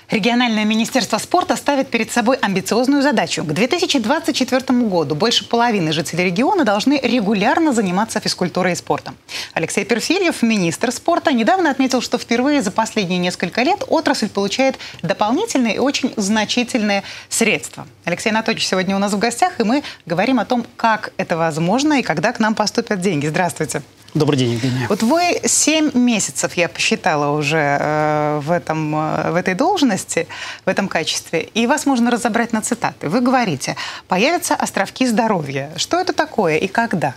Региональное министерство спорта ставит перед собой амбициозную задачу. К 2024 году больше половины жителей региона должны регулярно заниматься физкультурой и спортом. Алексей Перфильев, министр спорта, недавно отметил, что впервые за последние несколько лет отрасль получает дополнительные и очень значительные средства. Алексей Анатольевич сегодня у нас в гостях, и мы говорим о том, как это возможно и когда к нам поступят деньги. Здравствуйте. Добрый день, Евгения. Вот вы 7 месяцев, я посчитала уже в этой должности, в этом качестве, и вас можно разобрать на цитаты. Вы говорите: появятся островки здоровья. Что это такое и когда?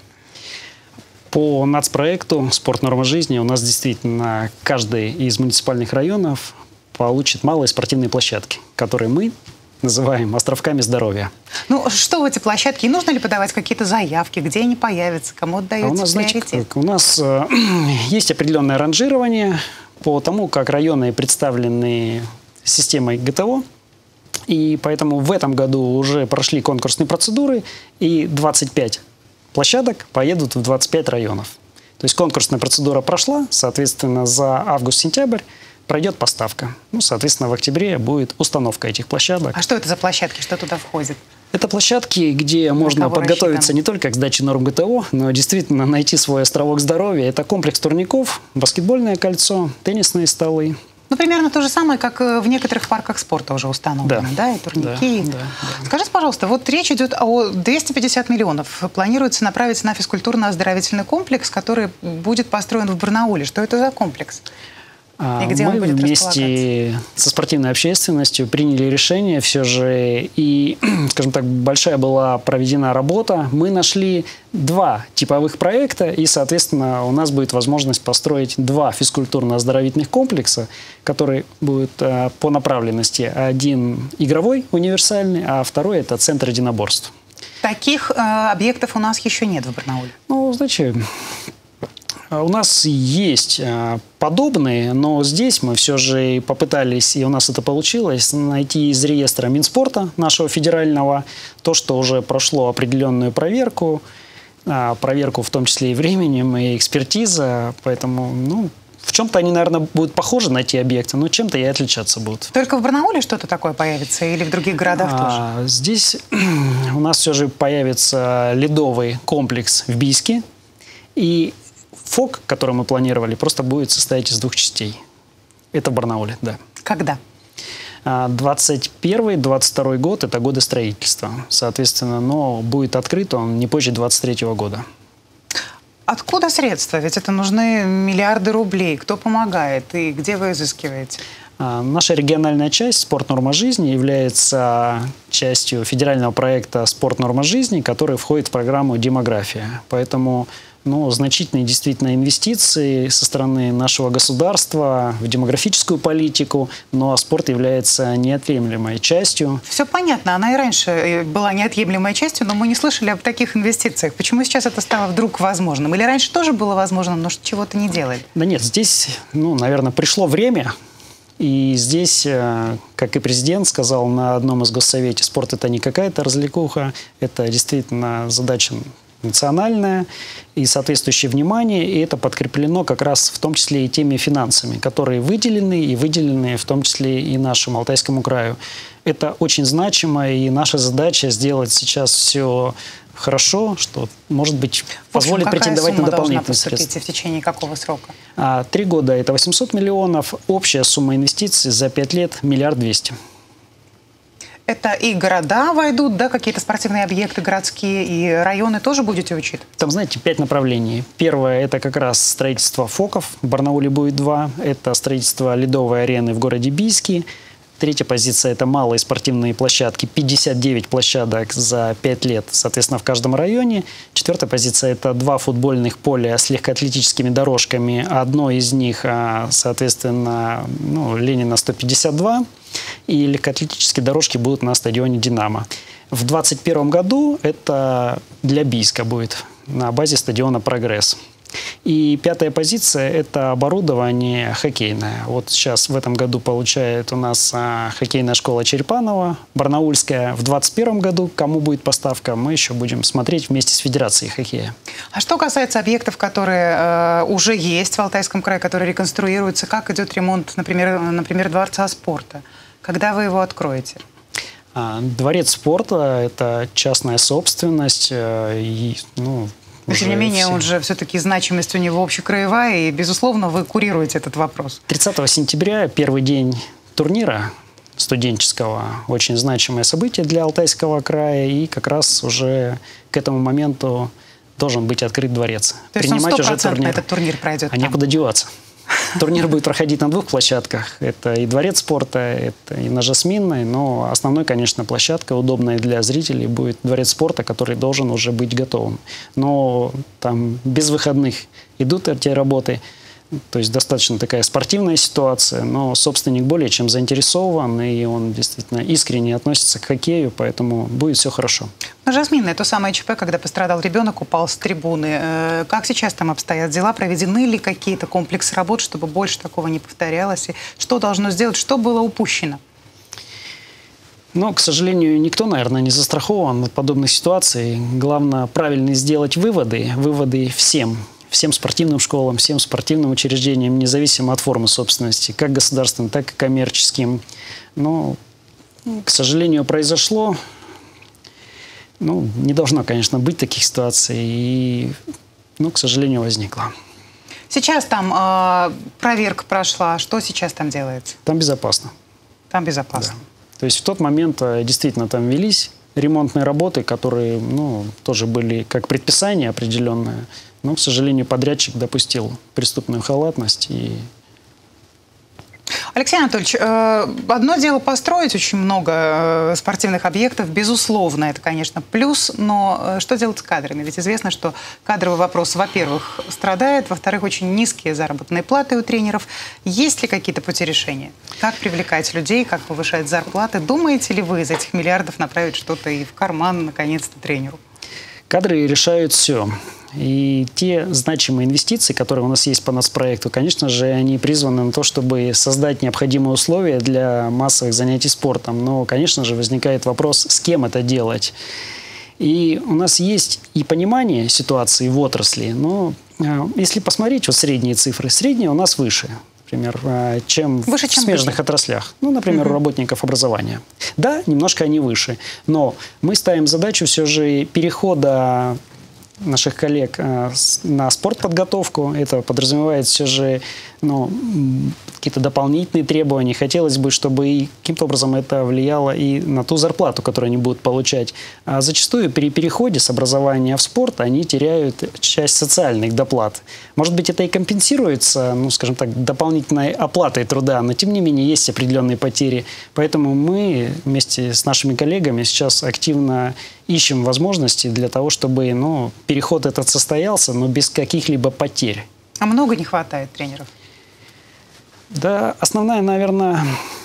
По нацпроекту «Спорт. Норма жизни» у нас действительно каждый из муниципальных районов получит малые спортивные площадки, которые мы называем островками здоровья. Ну, что в эти площадки? И нужно ли подавать какие-то заявки? Где они появятся? Кому отдаете приоритет? У нас есть определенное ранжирование по тому, как районы представлены системой ГТО. И поэтому в этом году уже прошли конкурсные процедуры, и 25 площадок поедут в 25 районов. То есть конкурсная процедура прошла, соответственно, за август-сентябрь пройдет поставка. Ну, соответственно, в октябре будет установка этих площадок. А что это за площадки? Что туда входит? Это площадки, где можно подготовиться не только к сдаче норм ГТО, но действительно найти свой островок здоровья. Это комплекс турников, баскетбольное кольцо, теннисные столы. Ну, примерно то же самое, как в некоторых парках спорта уже установлено, да, и турники. Да. Скажите, пожалуйста, вот речь идет о 250 миллионов. Планируется направить на физкультурно-оздоровительный комплекс, который будет построен в Барнауле. Что это за комплекс? И где он будет вместе со спортивной общественностью приняли решение все же, и, скажем так, большая была проведена работа. Мы нашли 2 типовых проекта, и, соответственно, у нас будет возможность построить 2 физкультурно-оздоровительных комплекса, которые будут по направленности. Один игровой, универсальный, а второй – это центр единоборств. Таких объектов у нас еще нет в Барнауле. Ну, значит, у нас есть подобные, но здесь мы все же попытались, и у нас это получилось, найти из реестра Минспорта нашего федерального то, что уже прошло определенную проверку в том числе и временем, и экспертиза. Поэтому, ну, в чем-то они, наверное, будут похожи на те объекты, но чем-то и отличаться будут. Только в Барнауле что-то такое появится или в других городах тоже? Здесь у нас все же появится ледовый комплекс в Бийске, и ФОК, который мы планировали, просто будет состоять из 2 частей. Это в Барнауле, да. Когда? 21-22 год – это годы строительства. Соответственно, но будет открыт он не позже 23 года. Откуда средства? Ведь это нужны миллиарды рублей. Кто помогает и где вы изыскиваете? Наша региональная часть «Спорт. Норма жизни» является частью федерального проекта «Спорт. Норма жизни», который входит в программу «Демография». Поэтому значительные действительно инвестиции со стороны нашего государства в демографическую политику, но спорт является неотъемлемой частью. Все понятно, она и раньше была неотъемлемой частью, но мы не слышали об таких инвестициях. Почему сейчас это стало вдруг возможным? Или раньше тоже было возможным, но чего-то не делали? Да нет, здесь, наверное, пришло время. И здесь, как и президент сказал на одном из госсовете, спорт – это не какая-то развлекуха, это действительно задача национальное и соответствующее внимание, и это подкреплено как раз в том числе и теми финансами, которые выделены в том числе и нашему Алтайскому краю. Это очень значимо, и наша задача сделать сейчас все хорошо, что, может быть, позволит претендовать на дополнительные средства. В течение какого срока? 3 года – это 800 миллионов, общая сумма инвестиций за 5 лет – 1 200 000 000. Это и города войдут, да, какие-то спортивные объекты городские, и районы тоже будете учить? Там, знаете, 5 направлений. Первое – это как раз строительство ФОКов. В Барнауле будет 2. Это строительство ледовой арены в городе Бийске. 3-я позиция – это малые спортивные площадки. 59 площадок за 5 лет, соответственно, в каждом районе. 4-я позиция – это 2 футбольных поля с легкоатлетическими дорожками. Одно из них, соответственно, Ленина 152. И легкоатлетические дорожки будут на стадионе «Динамо». В 2021 году это для Бийска будет на базе стадиона «Прогресс». И 5-я позиция – это оборудование хоккейное. Вот сейчас в этом году получает у нас хоккейная школа Черепанова, барнаульская. В 2021 году, кому будет поставка, мы еще будем смотреть вместе с Федерацией хоккея. А что касается объектов, которые уже есть в Алтайском крае, которые реконструируются, как идет ремонт, например, Дворца спорта? Когда вы его откроете? Дворец спорта – это частная собственность. Но, тем не менее, он же все-таки значимость у него общекраевая, и, безусловно, вы курируете этот вопрос. 30 сентября, первый день турнира студенческого, очень значимое событие для Алтайского края, и как раз уже к этому моменту должен быть открыт дворец. То есть принимать он 100% этот турнир пройдет там? Некуда деваться. Турнир будет проходить на двух площадках. Это и дворец спорта, это и на Жасминной, но основной, конечно, площадка, удобная для зрителей, будет дворец спорта, который должен уже быть готовым. Но там без выходных идут эти работы. То есть достаточно такая спортивная ситуация, но собственник более чем заинтересован, и он действительно искренне относится к хоккею, поэтому будет все хорошо. Но Жасминная, то самое ЧП, когда пострадал ребенок, упал с трибуны. Как сейчас там обстоят дела? Проведены ли какие-то комплексы работ, чтобы больше такого не повторялось? И что должно сделать? Что было упущено? Но, к сожалению, никто, наверное, не застрахован от подобных ситуаций. Главное правильно сделать выводы. Выводы всем спортивным школам, всем спортивным учреждениям, независимо от формы собственности, как государственным, так и коммерческим. Но, к сожалению, произошло. Не должно, конечно, быть таких ситуаций. И, к сожалению, возникло. Сейчас там проверка прошла. Что сейчас там делается? Там безопасно. Там безопасно. Да. То есть в тот момент действительно там велись ремонтные работы, которые тоже были как предписание определенное. Но, к сожалению, подрядчик допустил преступную халатность. Алексей Анатольевич, одно дело построить очень много спортивных объектов, безусловно, это, конечно, плюс, но что делать с кадрами? Ведь известно, что кадровый вопрос, во-первых, страдает, во-вторых, очень низкие заработные платы у тренеров. Есть ли какие-то пути решения? Как привлекать людей, как повышать зарплаты? Думаете ли вы из этих миллиардов направить что-то и в карман, наконец-то, тренеру? Кадры решают все. И те значимые инвестиции, которые у нас есть по нацпроекту, конечно же, они призваны на то, чтобы создать необходимые условия для массовых занятий спортом. Но, конечно же, возникает вопрос, с кем это делать. И у нас есть и понимание ситуации в отрасли, но если посмотреть средние цифры, средние у нас выше. Например, чем в смежных отраслях. Например, у работников образования. Да, немножко они выше. Но мы ставим задачу все же перехода наших коллег на спортподготовку. Это подразумевает все же какие-то дополнительные требования. Хотелось бы, чтобы и каким-то образом это влияло и на ту зарплату, которую они будут получать. А зачастую при переходе с образования в спорт они теряют часть социальных доплат. Может быть, это и компенсируется, скажем так, дополнительной оплатой труда, но тем не менее есть определенные потери. Поэтому мы вместе с нашими коллегами сейчас активно ищем возможности для того, чтобы переход этот состоялся, но без каких-либо потерь. А много не хватает тренеров? Да, основная, наверное,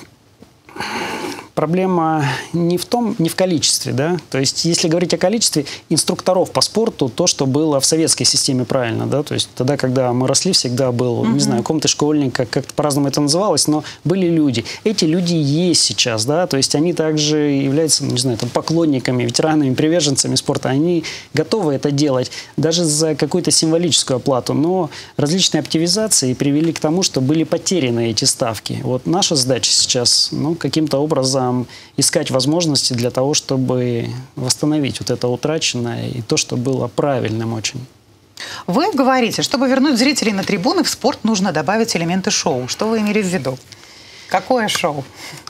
проблема не в количестве, да. То есть, если говорить о количестве инструкторов по спорту, то, что было в советской системе, правильно, да. То есть, тогда, когда мы росли, всегда был, не знаю, комната школьника, как-то по-разному это называлось, но были люди. Эти люди есть сейчас, да. То есть, они также являются, поклонниками, ветеранами, приверженцами спорта. Они готовы это делать даже за какую-то символическую оплату. Но различные активизации привели к тому, что были потеряны эти ставки. Вот наша задача сейчас, каким-то образом искать возможности для того, чтобы восстановить вот это утраченное и то, что было правильным очень. Вы говорите, чтобы вернуть зрителей на трибуны, в спорт нужно добавить элементы шоу. Что вы имели в виду? Какое шоу?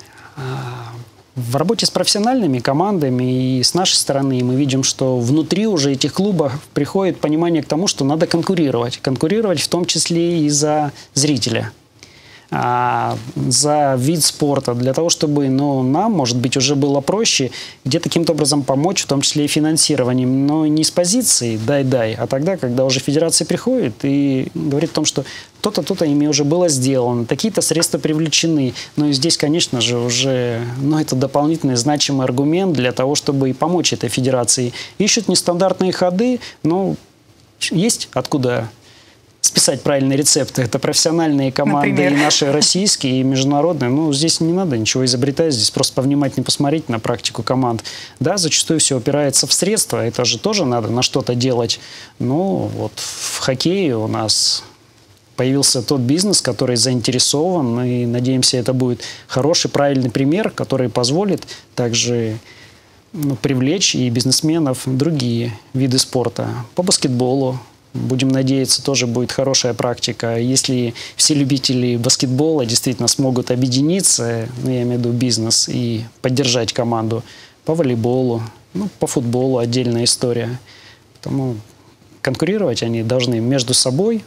В работе с профессиональными командами и с нашей стороны мы видим, что внутри уже этих клубов приходит понимание к тому, что надо конкурировать. Конкурировать в том числе и за зрителя. За вид спорта, для того, чтобы нам, может быть, уже было проще где-то каким-то образом помочь, в том числе и финансированием, но не с позиции «дай-дай», а тогда, когда уже федерация приходит и говорит о том, что то-то, то-то ими уже было сделано, такие-то средства привлечены. Но и здесь, конечно же, уже это дополнительный значимый аргумент для того, чтобы и помочь этой федерации. Ищут нестандартные ходы, но есть откуда списать правильные рецепты. Это профессиональные команды, например, и наши российские, и международные. Здесь не надо ничего изобретать, здесь просто повнимательнее посмотреть на практику команд. Да, зачастую все опирается в средства, это же тоже надо на что-то делать. В хоккее у нас появился тот бизнес, который заинтересован, и, надеемся, это будет хороший, правильный пример, который позволит также привлечь и бизнесменов в другие виды спорта. По баскетболу, будем надеяться, тоже будет хорошая практика. Если все любители баскетбола действительно смогут объединиться, я имею в виду бизнес, и поддержать команду. По волейболу, по футболу отдельная история. Потому конкурировать они должны между собой,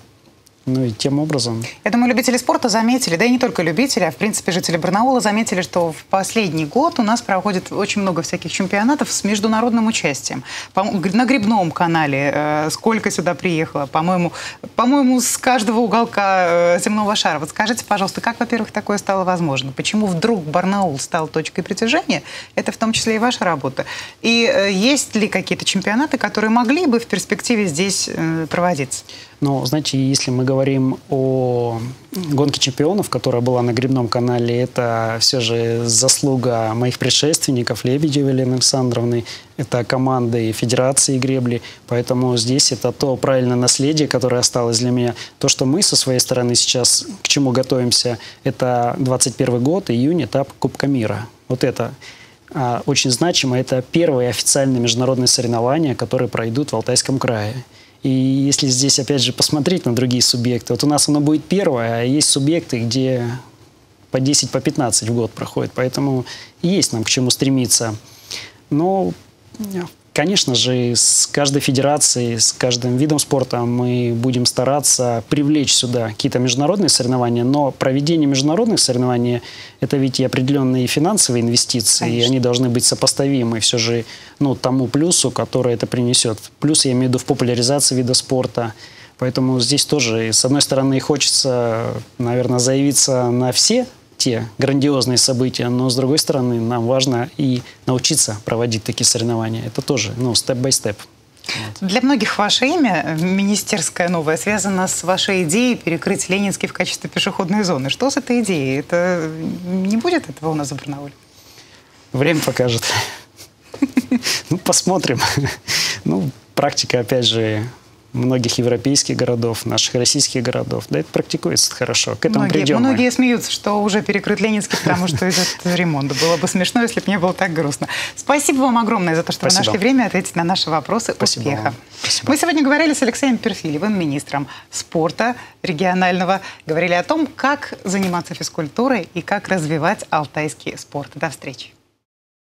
и тем образом... Я думаю, любители спорта заметили, да и не только любители, а в принципе жители Барнаула заметили, что в последний год у нас проходит очень много всяких чемпионатов с международным участием. На Гребном канале сколько сюда приехало, по-моему, с каждого уголка земного шара. Вот скажите, пожалуйста, как, во-первых, такое стало возможно? Почему вдруг Барнаул стал точкой притяжения? Это в том числе и ваша работа. И есть ли какие-то чемпионаты, которые могли бы в перспективе здесь проводиться? Знаете, если мы говорим о гонке чемпионов, которая была на Гребном канале, это все же заслуга моих предшественников, Лебедевой Елены Александровны, это команды Федерации гребли, поэтому здесь это то правильное наследие, которое осталось для меня. То, что мы со своей стороны сейчас к чему готовимся, это 2021 год, июнь, этап Кубка мира. Вот это очень значимо, это первые официальные международные соревнования, которые пройдут в Алтайском крае. И если здесь, опять же, посмотреть на другие субъекты, вот у нас оно будет первое, а есть субъекты, где по 10, по 15 в год проходит, поэтому есть нам к чему стремиться. Но, конечно же, с каждой федерацией, с каждым видом спорта мы будем стараться привлечь сюда какие-то международные соревнования, но проведение международных соревнований – это ведь и определенные финансовые инвестиции, конечно. И они должны быть сопоставимы все же тому плюсу, который это принесет. Плюс я имею в виду в популяризации вида спорта. Поэтому здесь тоже, с одной стороны, хочется, наверное, заявиться на все те грандиозные события, но с другой стороны, нам важно и научиться проводить такие соревнования. Это тоже, степ-бай-степ. Для многих ваше имя, министерское новое, связано с вашей идеей перекрыть Ленинский в качестве пешеходной зоны. Что с этой идеей? Это не будет этого у нас в Барнауле? Время покажет. Посмотрим. Практика, опять же, многих европейских городов, наших российских городов. Да, это практикуется хорошо. К этому придем. Многие смеются, что уже перекрыт Ленинский, потому что идет ремонт. Было бы смешно, если бы не было так грустно. Спасибо вам огромное за то, что вы нашли время ответить на наши вопросы. Спасибо Успеха. Спасибо. Мы сегодня говорили с Алексеем Перфильевым, министром спорта регионального. Говорили о том, как заниматься физкультурой и как развивать алтайский спорт. До встречи.